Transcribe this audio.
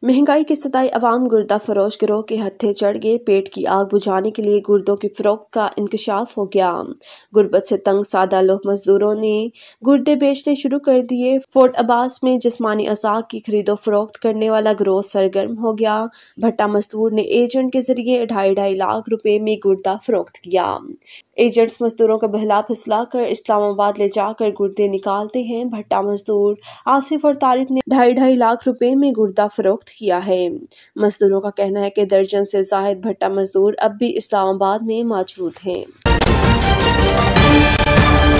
महंगाई की सताई अवाम गुर्दा फरोश गिरोह के हत्थे चढ़ गए। पेट की आग बुझाने के लिए गुर्दों की फरोख्त का इंकशाफ हो गया। गुर्बत से तंग सादा लोह मजदूरों ने गुर्दे बेचने शुरू कर दिए। फोर्ट अब्बास में जिस्मानी अज़ा की खरीदो फरोख्त करने वाला गिरोह सरगर्म हो गया। भट्टा मजदूर ने एजेंट के जरिए 2.5 लाख रुपए में गुर्दा फरोख्त किया। एजेंट्स मजदूरों का बहला फुसला कर इस्लामाबाद ले जाकर गुर्दे निकालते हैं। भट्टा मजदूर आसिफ और तारिक ने 2.5 लाख रुपए में गुर्दा फरोख्त किया है। मजदूरों का कहना है कि दर्जन से ज़ायद भट्टा मजदूर अब भी इस्लामाबाद में मौजूद हैं।